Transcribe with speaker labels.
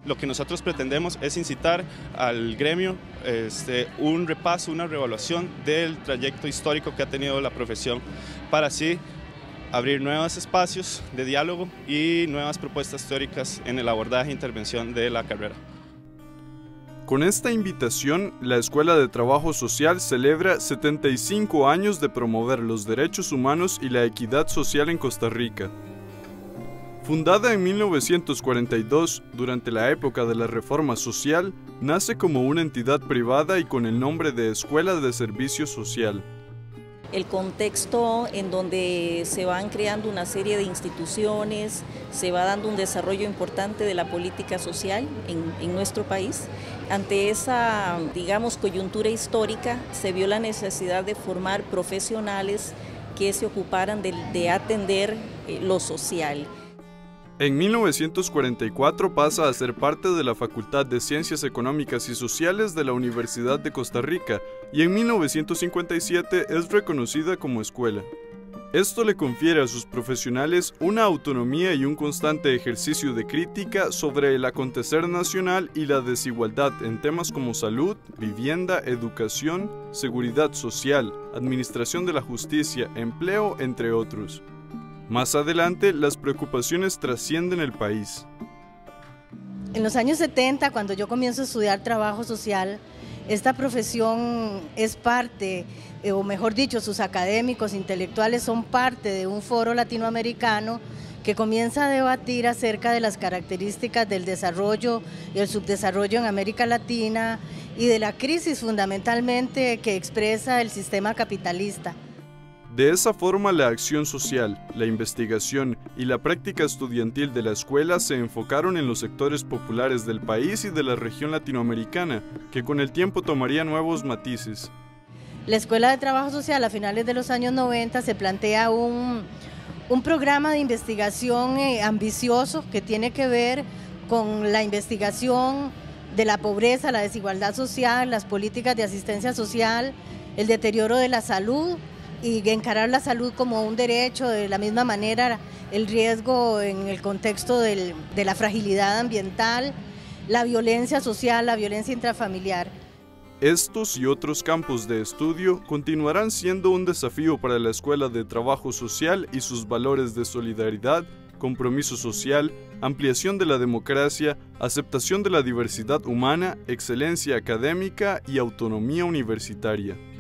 Speaker 1: Lo que nosotros pretendemos es incitar al gremio un repaso, una reevaluación del trayecto histórico que ha tenido la profesión para así abrir nuevos espacios de diálogo y nuevas propuestas teóricas en el abordaje e intervención de la carrera.
Speaker 2: Con esta invitación, la Escuela de Trabajo Social celebra 75 años de promover los derechos humanos y la equidad social en Costa Rica. Fundada en 1942, durante la época de la Reforma Social, nace como una entidad privada y con el nombre de Escuela de Servicio Social.
Speaker 3: El contexto en donde se van creando una serie de instituciones, se va dando un desarrollo importante de la política social en nuestro país. Ante esa, digamos, coyuntura histórica, se vio la necesidad de formar profesionales que se ocuparan de atender lo social.
Speaker 2: En 1944 pasa a ser parte de la Facultad de Ciencias Económicas y Sociales de la Universidad de Costa Rica y en 1957 es reconocida como escuela. Esto le confiere a sus profesionales una autonomía y un constante ejercicio de crítica sobre el acontecer nacional y la desigualdad en temas como salud, vivienda, educación, seguridad social, administración de la justicia, empleo, entre otros. Más adelante, las preocupaciones trascienden el país.
Speaker 4: En los años 70, cuando yo comienzo a estudiar trabajo social, esta profesión es parte, o mejor dicho, sus académicos, intelectuales son parte de un foro latinoamericano que comienza a debatir acerca de las características del desarrollo y el subdesarrollo en América Latina y de la crisis fundamentalmente que expresa el sistema capitalista.
Speaker 2: De esa forma, la acción social, la investigación y la práctica estudiantil de la escuela se enfocaron en los sectores populares del país y de la región latinoamericana, que con el tiempo tomaría nuevos matices.
Speaker 4: La Escuela de Trabajo Social a finales de los años 90 se plantea un programa de investigación ambicioso que tiene que ver con la investigación de la pobreza, la desigualdad social, las políticas de asistencia social, el deterioro de la salud, y encarar la salud como un derecho, de la misma manera el riesgo en el contexto de la fragilidad ambiental, la violencia social, la violencia intrafamiliar.
Speaker 2: Estos y otros campos de estudio continuarán siendo un desafío para la Escuela de Trabajo Social y sus valores de solidaridad, compromiso social, ampliación de la democracia, aceptación de la diversidad humana, excelencia académica y autonomía universitaria.